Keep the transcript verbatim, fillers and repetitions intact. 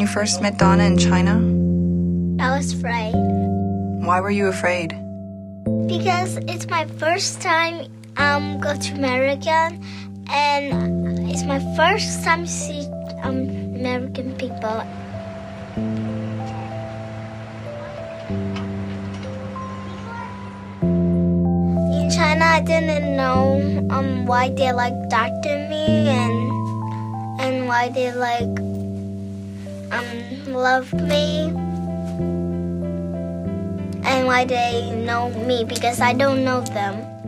first met Donna in China? I was afraid. Why were you afraid? Because it's my first time um go to America, and it's my first time to see um American people. In China, I didn't know um why they like adopted me and and why they like um loved me. And why they know me, because I don't know them.